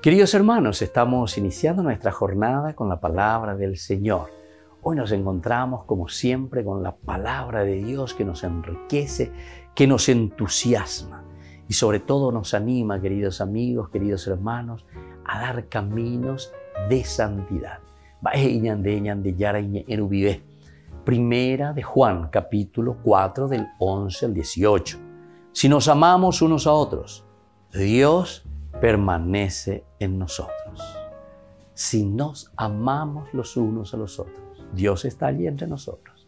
Queridos hermanos, estamos iniciando nuestra jornada con la palabra del Señor. Hoy nos encontramos, como siempre, con la palabra de Dios que nos enriquece, que nos entusiasma y sobre todo nos anima, queridos amigos, queridos hermanos, a dar caminos de santidad. Primera de Juan, capítulo 4, del 11 al 18. Si nos amamos unos a otros, Dios permanece en nosotros. Si nos amamos los unos a los otros, Dios está allí entre nosotros.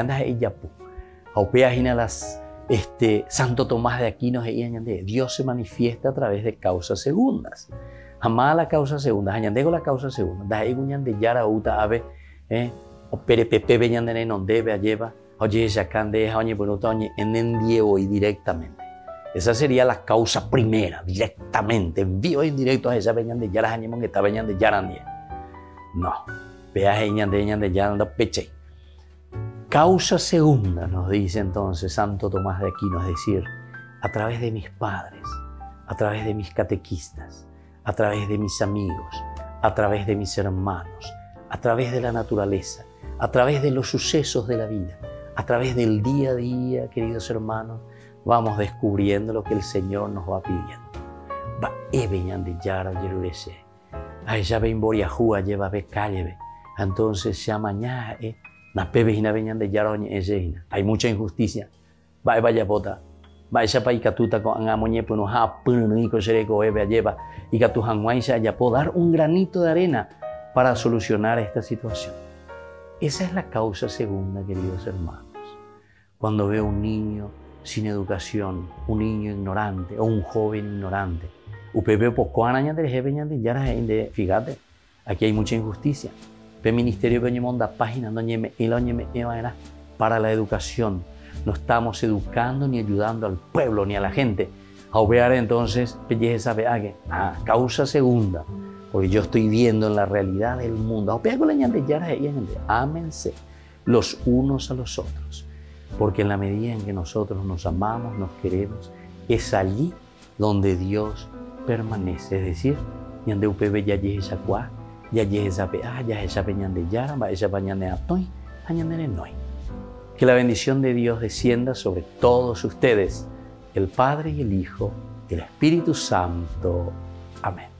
Santo Tomás de Aquino, Dios se manifiesta a través de causas segundas. Jamás la causa segunda, añandego la causa segunda. Daí guñande yara uta ave, o perepepe beñandene non debe lleva, oye yacande, oye bonota, oye enendie hoy directamente. Esa sería la causa primera, directamente, en vivo e indirecto a esa beñande yara añemon que está beñande yarandie. No, vea de yaranda peche. Causa segunda, nos dice entonces Santo Tomás de Aquino, es decir, a través de mis padres, a través de mis catequistas, a través de mis amigos, a través de mis hermanos, a través de la naturaleza, a través de los sucesos de la vida, a través del día a día, queridos hermanos, vamos descubriendo lo que el Señor nos va pidiendo. Va ebeñan de yara yerurese. Ay ya ven boriajúa lleva be cálleve. Entonces ya mañana na pebejina beñan de yara oñe ejina. Hay mucha injusticia. Va vaya bota. Va esa pa ikatuta con amoñe pues nos ha punnico sereko ebe lleva y que tu hanguaisa ya puedo dar un granito de arena para solucionar esta situación. Esa es la causa segunda, queridos hermanos. Cuando veo un niño sin educación, un niño ignorante o un joven ignorante, fíjate, aquí hay mucha injusticia. El ministerio página para la educación. No estamos educando ni ayudando al pueblo ni a la gente a obrar entonces causa segunda, porque yo estoy viendo en la realidad del mundo. Ámense los unos a los otros, porque en la medida en que nosotros nos amamos, nos queremos, es allí donde Dios permanece. Es decir, que la bendición de Dios descienda sobre todos ustedes, el Padre y el Hijo y el Espíritu Santo. Amén.